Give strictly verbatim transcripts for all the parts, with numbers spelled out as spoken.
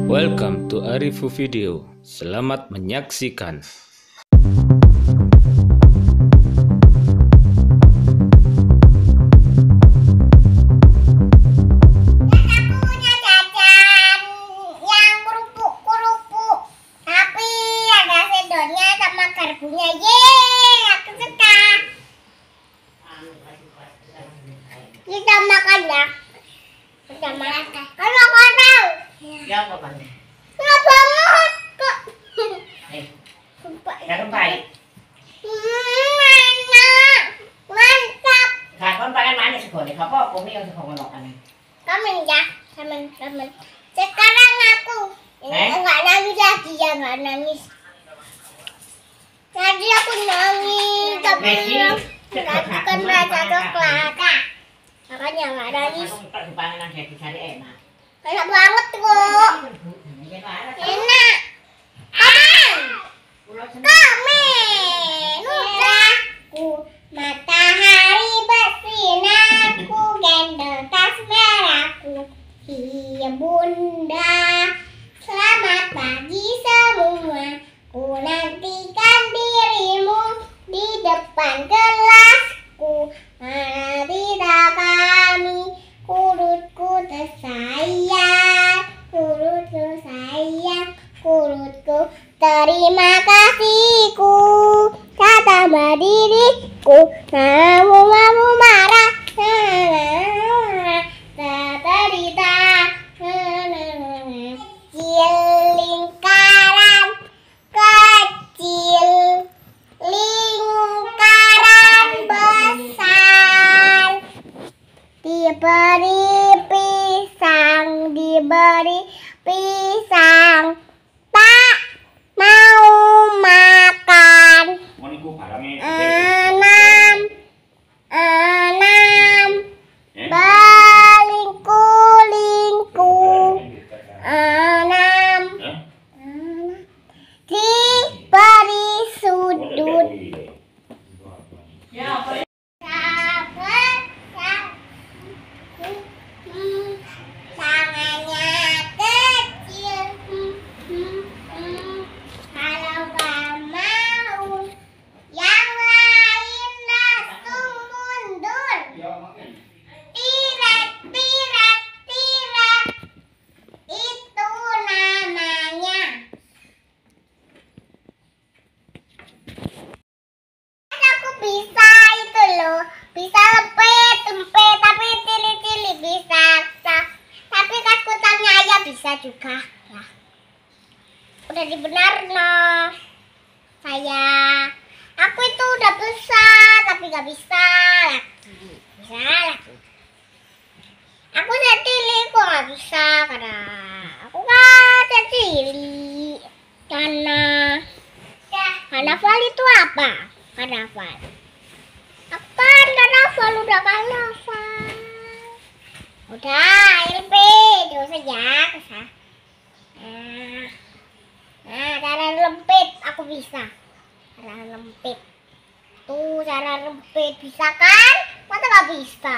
Welcome to Arifu Video. Selamat menyaksikan. Kita makan ya. Kita makan. Kalau kau tahu. Ya apa bang? Nggak banget kok. Eh, Sumpah. kakak baik. Hmm, enak. Mantap. Kakak pakai manis sekali. Kakak kopi yang suka ngolok aneh. Kamen ya. Kamen, kamen. Sekarang aku. Ini Eh? nggak nangis lagi ya, nggak nangis. Tadi aku nangis, tapi Messi, tadi kan rasa coklat. Makanya nggak nangis. Tak kebangan saya cari enak. Enak banget kok. Enak. Kamen. Kamen. Udah. Ku matahari bersinar, ku gendong tas merahku. Iya bunda. Selamat pagi semua. Ku nantikan dirimu di depan kelasku. Marilah kami kurutku tersayang, kurutku sayang, kurutku terima kasihku. Kata diriku, kamu mau marah, tak terita, kecil lingkaran, kecil lingkaran besar. Diberi pisang, diberi pisang, tak mau makan. Enam, enam, berlingku-lingku. Enam, enam, diberi sudut. Ya apa? Tangannya kecil. Kalau gak mau, yang lain langsung mundur. Tiret, tiret, tiret. Itu namanya. Aku bisa itu loh. Bisa lempet, lempet, tapi cili-cili bisa. Tapi kan kutangnya ayah bisa juga. Ya. Udah dibenar no. Saya. Aku itu udah bisa, tapi gak bisa lagi. Bisa lagi. Aku cili kok gak bisa karena aku kan cili. Karena karnaval itu apa? Karnaval. Apaan karnaval? Udah karnaval. Udah, L P, jauh saja, kesah. Nah, nah, cara lempit aku bisa. Cara lempit. Tuh, cara lempit bisa kan? Masa nggak bisa?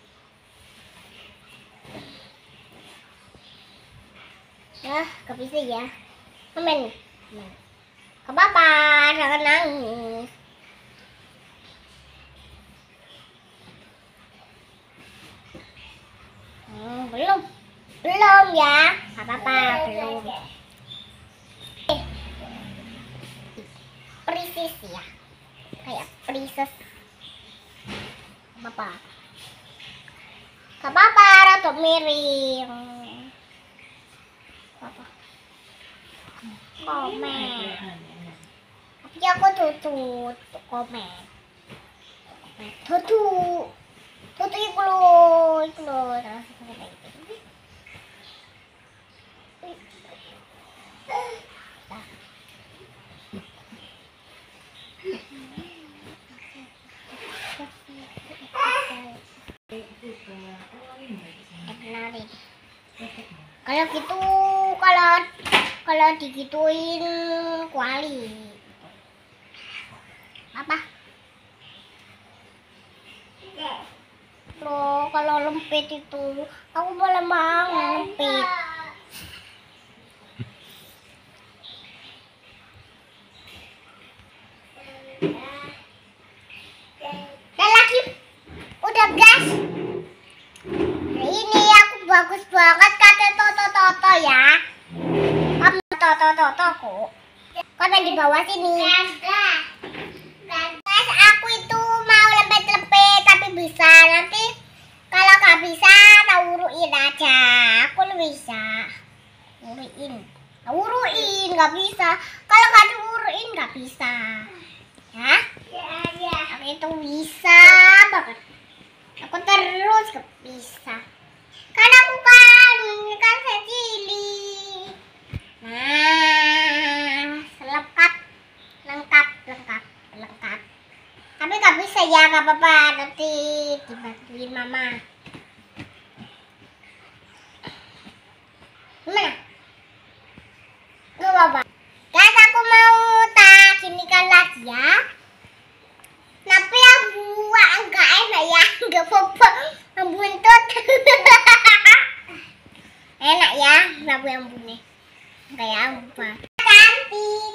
Ya, nggak bisa ya. Amin. Gak apa-apa, jangan nangis. Hmm, belum, belum ya, nggak apa-apa, belum. Eh, princess ya, kayak princess. Nggak apa-apa, nggak apa-apa, rada miring. Apa? Komen. Tapi aku tutup komen. Tutup. Tutup itu loh, itu loh. Kalau gitu, kalau kalau digituin kuali. Apa? Loh, kalau lempit itu aku boleh mau lempit. bagus banget kata Toto Toto ya. Kamu Toto Toto kok. Karena di bawah sini. Guys, aku itu mau lempet-lempet tapi bisa nanti kalau nggak bisa tak uruin aja. Aku bisa uruin, uruin nggak bisa. Kalau nggak diuruin nggak bisa. Ya? Aku itu bisa banget. Aku terus gak bisa. Karena aku kan ini kan secili. Nah, lengkap, lengkap, lengkap, lengkap. Tapi gak bisa ya, gak apa-apa. Nanti dibantuin mama. Gimana? Gak apa-apa. Guys, aku mau tak ginikan lagi ya. Tapi yang buah enggak enak ya, enggak apa-apa. Yang buntut. Enak ya, rabu yang bunyi. Kayak apa? Cantik.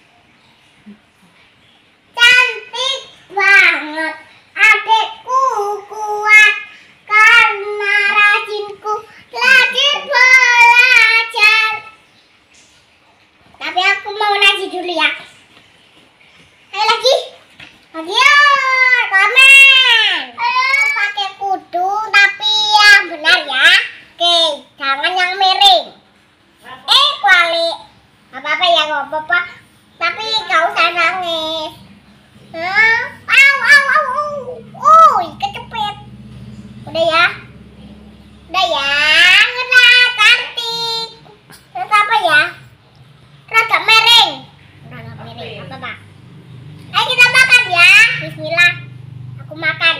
Cantik banget. Adekku kuat karena rajinku lagi belajar. Tapi aku mau nasi dulu ya. Ayo lagi. Ayo, komen. Pakai kudu tapi yang benar ya. Oke, jangan yang miring. Eh, kuali. Apa-apa ya, nggak apa-apa. Tapi nggak usah nangis. Hah? Au, au, au, au. Oh, kecepet. Udah ya? Udah ya? Udah, cantik. Terus apa ya? Rada miring. Rada miring, apa-apa. Ayo kita makan ya. Bismillah. Aku makan.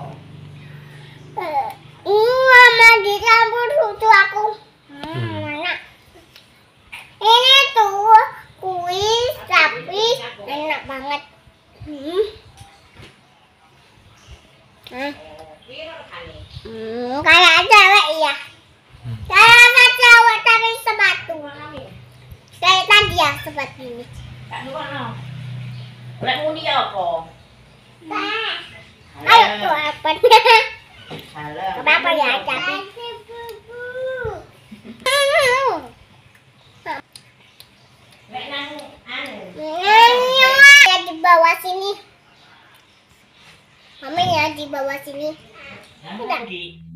Uh, mama dicampur susu aku. Hmm, mana? Ini tuh kuis tapi enak banget. Hmm. Hmm. Hmm, kayak cewek ya. Kayak cewek tapi sepatu. Kayak tadi ya sepatu ini. Tak nuan. Boleh muni apa? Ayo tuh apa? Salah. Kenapa ya tapi? Nek nang anu. Ya di bawah sini. Mama ya di bawah sini. Udah.